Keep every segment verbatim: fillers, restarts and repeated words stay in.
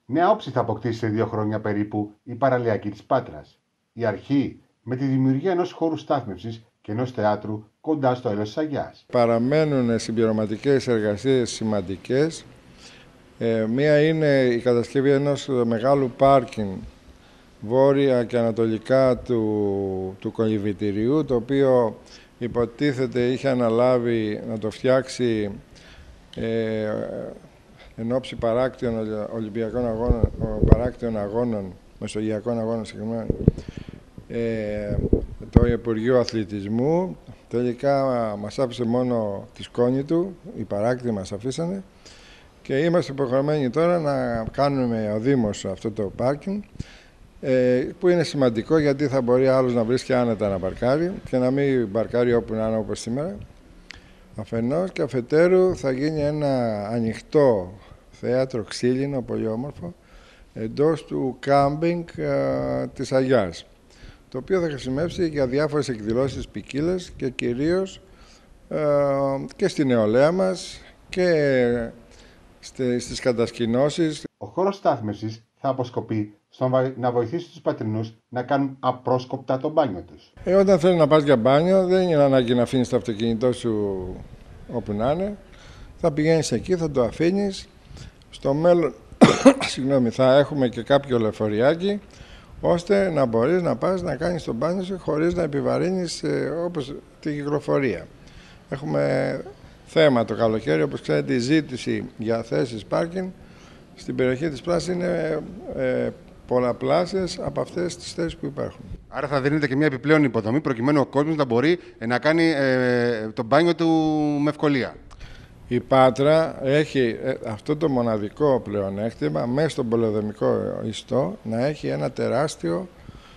Νέα όψη θα αποκτήσει σε δύο χρόνια περίπου η παραλιακή της Πάτρας. Η αρχή με τη δημιουργία ενός χώρου στάθμευσης και ενός θεάτρου κοντά στο έλεος της Αγιάς. Παραμένουν συμπληρωματικές εργασίες σημαντικές. Ε, μία είναι η κατασκευή ενός μεγάλου πάρκινγκ βόρεια και ανατολικά του, του κολυμβητηρίου, το οποίο υποτίθεται είχε αναλάβει να το φτιάξει ε, εν ώψη παράκτιων Ολυμπιακών αγώνων, παράκτιων αγώνων, Μεσογειακών αγώνων, συγγνώμη, ε, το Υπουργείο Αθλητισμού. Τελικά μας άφησε μόνο τη σκόνη του, οι παράκτιοι μας αφήσανε και είμαστε υποχρεωμένοι τώρα να κάνουμε ο Δήμος αυτό το πάρκινγκ, ε, που είναι σημαντικό γιατί θα μπορεί άλλος να βρίσκει άνετα να παρκάρει και να μην παρκάρει όπου να είναι όπως σήμερα. Αφενός και αφετέρου θα γίνει ένα ανοιχτό θέατρο ξύλινο, πολύ όμορφο, εντός του κάμπινγκ ε, της Αγιάς, το οποίο θα χρησιμεύσει για διάφορες εκδηλώσεις ποικίλες και κυρίως ε, και στη νεολαία μας και στις κατασκηνώσεις. Ο χώρος στάθμευσης θα αποσκοπεί στο να βοηθήσει τους πατρινούς να κάνουν απρόσκοπτα το μπάνιο τους. Ε, όταν θέλει να πας για μπάνιο, δεν είναι ανάγκη να αφήνεις το αυτοκίνητό σου όπου να είναι. Θα πηγαίνεις εκεί, θα το αφήνεις. Στο μέλλον συγγνώμη, θα έχουμε και κάποιο λεωφοριάκι, ώστε να μπορείς να πας να κάνεις το μπάνιο σου χωρίς να επιβαρύνεις ε, όπως την κυκλοφορία. Έχουμε θέμα το καλοκαίρι, όπως ξέρετε, η ζήτηση για θέσεις πάρκινγκ στην περιοχή της Πλάσης είναι ε, πολλαπλάσιες από αυτές τις θέσεις που υπάρχουν. Άρα θα δίνετε και μια επιπλέον υποδομή προκειμένου ο κόσμος να μπορεί να κάνει ε, το μπάνιο του με ευκολία. Η Πάτρα έχει αυτό το μοναδικό πλεονέκτημα μέσα στον πολεοδομικό ιστό να έχει ένα τεράστιο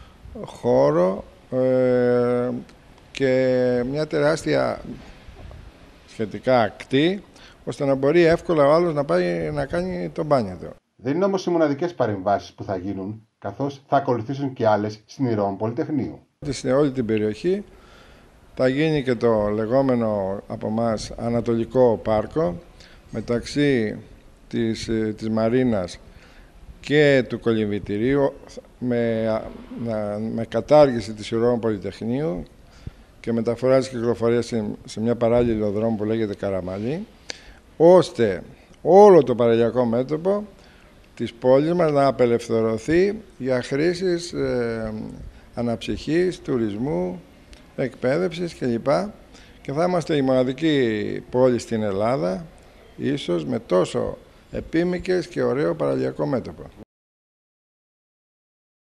χώρο ε, και μια τεράστια σχετικά ακτή, ώστε να μπορεί εύκολα ο άλλος να πάει να κάνει το μπάνιο του. Δεν είναι όμως οι μοναδικές παρεμβάσεις που θα γίνουν, καθώς θα ακολουθήσουν και άλλες στην Ηρώων Πολυτεχνείου. Σε όλη την περιοχή θα γίνει και το λεγόμενο από μας Ανατολικό Πάρκο, μεταξύ της, της Μαρίνας και του Κολυμβητηρίου, με, με κατάργηση της Ηρώων Πολυτεχνείου και μεταφορά της κυκλοφορίας σε, σε μια παράλληλη δρόμο που λέγεται Καραμαλή, ώστε όλο το παραλιακό μέτωπο της πόλης μας να απελευθερωθεί για χρήσεις ε, αναψυχής, τουρισμού, εκπαίδευσης κλπ. Και θα είμαστε η μοναδική πόλη στην Ελλάδα, ίσως με τόσο επίμικες και ωραίο παραλιακό μέτωπο.